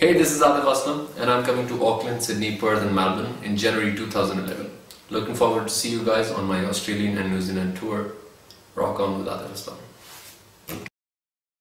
Hey, this is Adil Aslam and I'm coming to Auckland, Sydney, Perth and Melbourne in January 2011. Looking forward to see you guys on my Australian and New Zealand tour. Rock on with Adil Aslam.